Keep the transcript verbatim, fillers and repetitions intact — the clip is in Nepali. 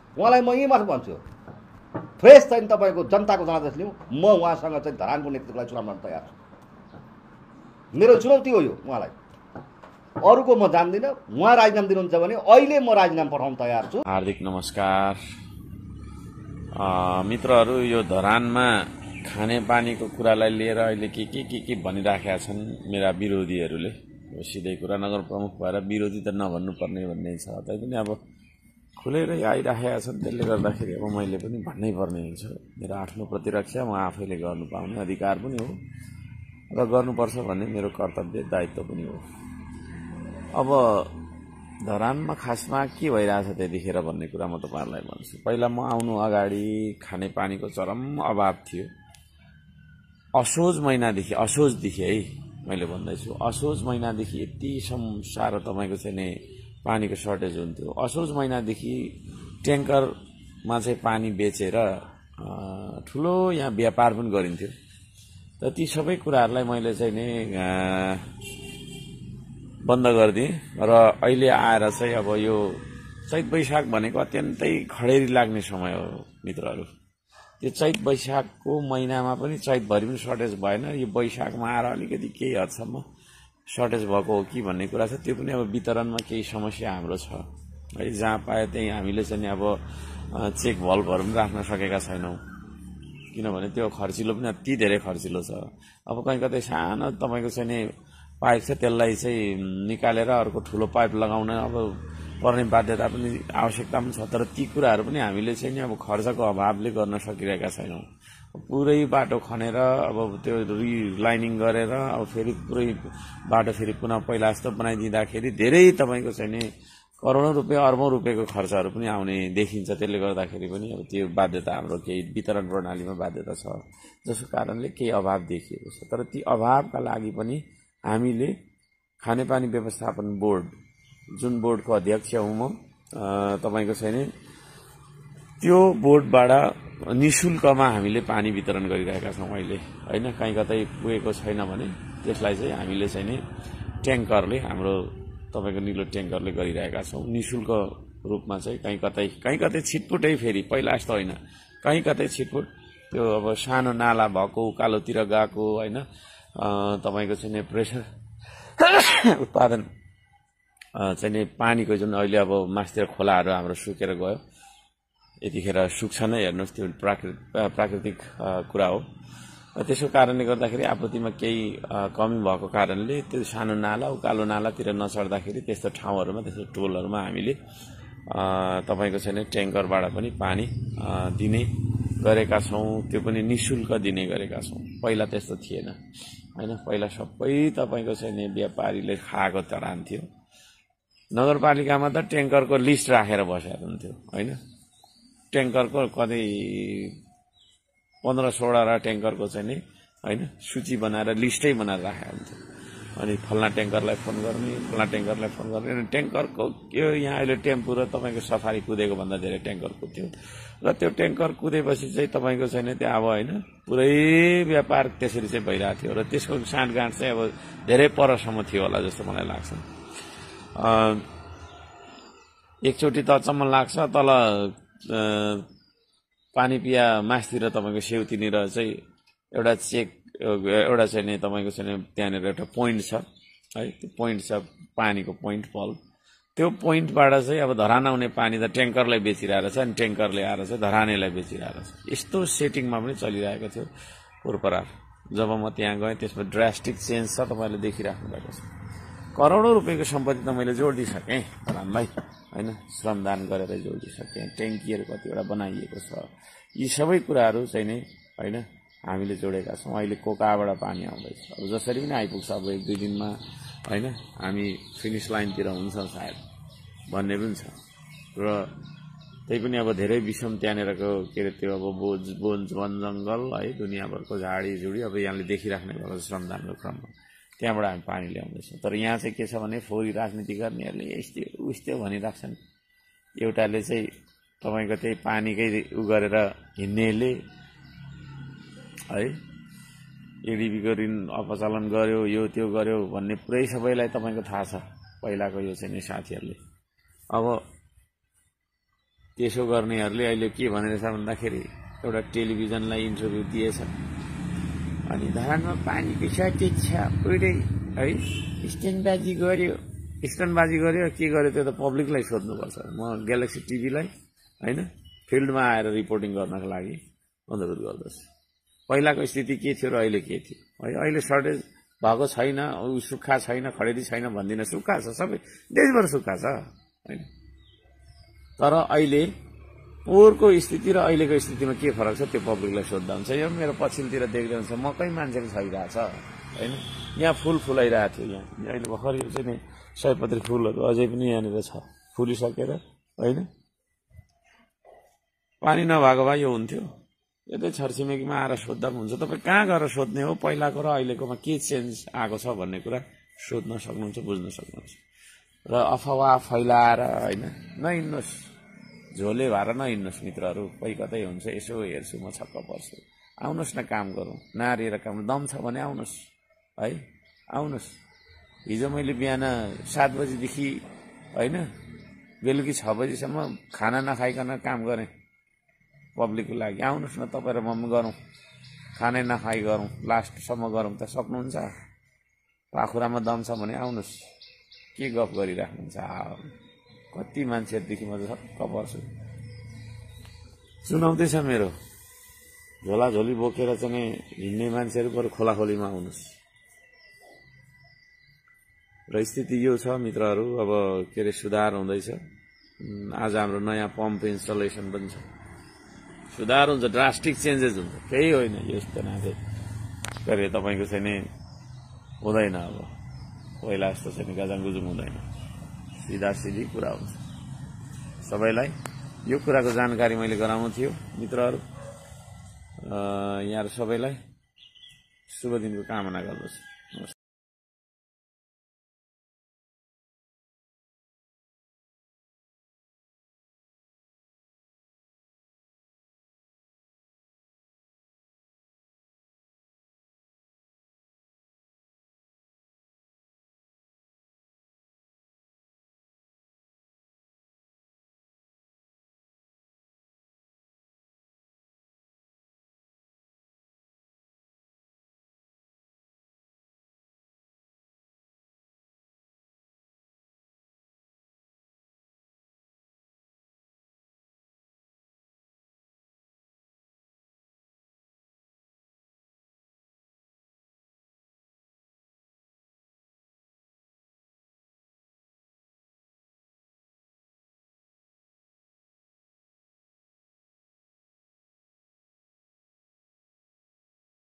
उहाँलाई म यहीँ मात्र भन्छु, फ्रेस चाहिँ तपाईँको जनताको जनादेश लिउँ, म उहाँसँग चाहिँ धरानको नेतृत्वलाई चुनाव लड्न तयार छु। मेरो चुनौती हो यो उहाँलाई, अरूको म जान्दिनँ। उहाँ राजीनामा दिनुहुन्छ भने अहिले म राजीनामा पठाउन तयार छु। हार्दिक नमस्कार मित्रहरू। यो धरानमा खानेपानीको कुरालाई लिएर अहिले के के के के भनिराखेका छन् मेरा विरोधीहरूले। सिधै कुरा नगर प्रमुख भएर विरोधी त नभन्नुपर्ने भन्ने छ, तैपनि अब खुलेरै आइराखेका छन्। त्यसले गर्दाखेरि अब मैले पनि भन्नै पर्ने हुन्छ। मेरो आफ्नो प्रतिरक्षा म आफैले गर्नु पाउने अधिकार पनि हो र गर्नुपर्छ भन्ने मेरो कर्तव्य दायित्व पनि हो। अब धरानमा खासमा के भइरहेछ त्यतिखेर भन्ने कुरा म तपाईँहरूलाई भन्छु। पहिला म आउनु अगाडि खानेपानीको चरम अभाव थियो। असोज महिनादेखि, असोजदेखि है मैले भन्दैछु, असोज महिनादेखि यति साह्रो तपाईँको चाहिँ नि पानीको सर्टेज हुन्थ्यो। असोज महिनादेखि ट्याङ्करमा चाहिँ पानी बेचेर ठुलो यहाँ व्यापार पनि गरिन्थ्यो। त ती सबै कुराहरूलाई मैले चाहिँ नि बन्द गरिदिएँ र अहिले आएर चाहिँ अब यो चैत वैशाख भनेको अत्यन्तै खडेरी लाग्ने समय हो मित्रहरू। त्यो चैत वैशाखको महिनामा पनि चैतभरि पनि सर्टेज भएन, यो वैशाखमा आएर अलिकति केही हदसम्म सर्टेज भएको हो कि भन्ने कुरा छ। त्यो पनि अब वितरणमा केही समस्या हाम्रो छ है। जहाँ पाए त्यही हामीले चाहिँ अब चेक भल्भहरू पनि राख्न सकेका छैनौँ, किनभने त्यो खर्चिलो पनि अति धेरै खर्चिलो छ। अब कहीँ कतै सानो तपाईँको चाहिँ नि पाइप छ, त्यसलाई चाहिँ निकालेर अर्को ठुलो पाइप लगाउन अब पर्ने बाध्यता पनि आवश्यकता पनि छ। तर ती कुराहरू पनि हामीले चाहिँ नि अब खर्चको अभावले गर्न सकिरहेका छैनौँ। पुरै बाटो खनेर अब त्यो रिलाइनिङ गरेर अब फेरि पुरै बाटो फेरि पुनः पहिला जस्तो बनाइदिँदाखेरि धेरै तपाईँको चाहिँ नि करोडौँ रुपियाँ अर्बौँ रुपियाँको खर्चहरू पनि आउने देखिन्छ। त्यसले गर्दाखेरि पनि अब त्यो बाध्यता हाम्रो केही वितरण प्रणालीमा बाध्यता छ, जसको कारणले केही अभाव देखिएको छ। तर ती अभावका लागि पनि हामीले खानेपानी व्यवस्थापन बोर्ड, जुन बोर्डको अध्यक्ष हुँ म, तपाईँको छैन त्यो बोर्डबाट निःशुल्कमा हामीले पानी वितरण गरिरहेका छौँ अहिले होइन। कहीँ कतै पुगेको छैन भने त्यसलाई चाहिँ हामीले चाहिँ नि ट्याङ्करले, हाम्रो तपाईँको निलो ट्याङ्करले गरिरहेका छौँ निःशुल्क रूपमा। चाहिँ कहीँ कतै कहीँ कतै छिटपुटै, फेरि पहिला जस्तो होइन, कहीँ कतै छिटपुट त्यो अब सानो नाला भएको उकालोतिर गएको होइन, तपाईँको चाहिँ नि प्रेसर उत्पादन चाहिँ नि पानीको जुन अहिले अब मास्तिर खोलाहरू हाम्रो सुकेर गयो, यतिखेर सुक्छन् हेर्नुहोस्, त्यो प्राकृतिक प्राकृतिक कुरा हो। त्यसको कारणले गर्दाखेरि आपूर्तिमा केही कमी भएको कारणले त्यो सानो नाला उकालो नालातिर नचढ्दाखेरि त्यस्तो ठाउँहरूमा, त्यस्तो टोलहरूमा हामीले तपाईँको चाहिँ नि ट्याङ्करबाट पनि पानी दिने गरेका छौँ। त्यो पनि निःशुल्क दिने गरेका छौँ। पहिला त्यस्तो थिएन होइन। पहिला सबै तपाईँको चाहिँ नि व्यापारीले खाएको चढान्थ्यो। नगरपालिकामा त ट्याङ्करको लिस्ट राखेर बसेको हुन्थ्यो होइन। ट्याङ्करको कतै पन्ध्र सोह्रवटा ट्याङ्करको चाहिँ नि होइन सूची बनाएर लिस्टै बनाएर राखेको हुन्थ्यो। अनि फल्ना ट्याङ्करलाई फोन गर्ने, फल्ना ट्याङ्करलाई फोन गर्ने। अनि ट्याङ्करको यो यहाँ अहिले टेम्पो र तपाईँको सफारी कुदेको भन्दा धेरै ट्याङ्कर कुद्थ्यो र त्यो ट्याङ्कर कुदेपछि चाहिँ तपाईँको छैन त्यहाँ अब होइन पुरै व्यापार त्यसरी चाहिँ भइरहेको थियो र त्यसको साँठगाँठ चाहिँ अब धेरै परसम्म थियो होला जस्तो मलाई लाग्छ। एकचोटि त अचम्म लाग्छ, तल पानी पिया मासतिर तपाईँको सेउतिनिर चाहिँ एउटा चेक एउटा चाहिँ नि तपाईँको चाहिँ त्यहाँनिर एउटा पोइन्ट छ है। त्यो पोइन्ट छ पानीको पोइन्ट पल। त्यो पोइन्टबाट चाहिँ अब धरान आउने पानी त ट्याङ्करलाई बेचिरहेको छ, अनि ट्याङ्करले आएर चाहिँ धरानेलाई बेचिरहेको छ। यस्तो सेटिङमा पनि चलिरहेको थियो पुरपरार। जब म त्यहाँ गएँ त्यसमा ड्रास्टिक चेन्ज छ, तपाईँले देखिराख्नु भएको छ। करोडौँ रुपियाँको सम्पत्ति त मैले जोडिसकेँ धरानलाई होइन, श्रमदान गरेर जोडिसकेँ। ट्याङ्कीहरू कतिवटा बनाइएको छ। यी सबै कुराहरू चाहिँ नै होइन हामीले जोडेका छौँ। अहिले कोकाबाट पानी आउँदैछ, अब जसरी पनि आइपुग्छ, अब एक दुई दिनमा होइन हामी फिनिस लाइनतिर हुन्छ सायद भन्ने पनि छ। र त्यही पनि अब धेरै विषम त्यहाँनिरको के अरे त्यो अब बोझ बोन वन जङ्गल है, दुनियाँभरको झाडी झुडी अब यहाँले देखिराख्ने भएको छ श्रमदानको क्रममा। त्यहाँबाट हामी पानी ल्याउँदैछौँ। तर यहाँ चाहिँ के छ भने फोहोरी राजनीति गर्नेहरूले यस्तो उस्तो भनिराख्छन्। एउटाले चाहिँ तपाईँको त्यही पानीकै उ गरेर हिँड्नेले है एडिबीको ऋण अपचलन गर्यो, यो त्यो गर्यो भन्ने पुरै सबैलाई तपाईँको थाहा छ पहिलाको यो चाहिँ नि साथीहरूले। अब त्यसो गर्नेहरूले अहिले के भनेछ भन्दाखेरि एउटा टेलिभिजनलाई इन्टरभ्यू दिएछ अनि धरानमा पानीको सर्टेज छ पुरै है स्ट्यान्डबाजी गर्यो स्ट्यान्डबाजी गर्यो के गर्यो त्यो त पब्लिकलाई सोध्नुपर्छ म ग्यालेक्सी टिभीलाई होइन फिल्डमा आएर रिपोर्टिङ गर्नको लागि अनुरोध गर्दछु पहिलाको स्थिति के थियो र अहिले के थियो है अहिले सर्टेज भएको छैन सुक्खा छैन खडेरी छैन भन्दिनँ सुक्खा छ सबै देशभर सुक्खा छ होइन तर अहिले पोहोरको स्थिति र अहिलेको स्थितिमा के फरक छ त्यो पब्लिकलाई सोद्धा हुन्छ यो मेरो पछिल्लोतिर देख्दै हुन्छ मकै मान्छेले छाइरहेछ होइन यहाँ फुल फुलाइरहेको थियो यहाँ अहिले भर्खर यो चाहिँ नि सयपत्री फुलहरू अझै पनि यहाँनिर छ फुलिसकेर होइन पानी नभएको भए यो हुन्थ्यो यतै छरछिमेकीमा आएर सोद्धा पनि हुन्छ तपाईँ कहाँ गएर सोध्ने हो पहिलाको र अहिलेकोमा के चेन्ज आएको छ भन्ने कुरा सोध्न सक्नुहुन्छ बुझ्न सक्नुहुन्छ र अफवाह फैलाएर होइन नहिँड्नुहोस् झोले भएर नहिँड्नुहोस् मित्रहरू कोही कतै हुन्छ यसो हेर्छु म छक्क पर्छु आउनुहोस् न काम गरौँ नारिएर काम दम छ भने आउनुहोस् है आउनुहोस् हिजो मैले बिहान सात बजीदेखि होइन बेलुकी छ बजीसम्म खाना नखाइकन काम गरेँ पब्लिकको लागि आउनुहोस् न तपाईँ र म गरौँ खानै नखाइ गरौँ लास्टसम्म गरौँ त सक्नुहुन्छ पाखुरामा दम छ भने आउनुहोस् के गफ गरिराख्नुहुन्छ कति मान्छेहरूदेखि म छक्क पर्छु चुनौती छ मेरो झोलाझोली बोकेर चाहिँ हिँड्ने मान्छेहरू बरु खोलाखोलीमा आउनुहोस् र स्थिति यो छ मित्रहरू अब के अरे सुधार हुँदैछ आज हाम्रो नयाँ पम्प इन्स्टलेसन पनि छ सुधार हुन्छ ड्रास्टिक चेन्जेस हुन्छ केही होइन यस्तो नाथे के अरे तपाईँको चाहिँ नि हुँदैन अब पहिला जस्तो चाहिँ गाजाङगुजुङ हुँदैन सिधा सिधी कुरा हुन्छ सबैलाई यो कुराको जानकारी मैले गराउनु थियो मित्रहरू यहाँहरू सबैलाई शुभ दिनको कामना गर्दछु।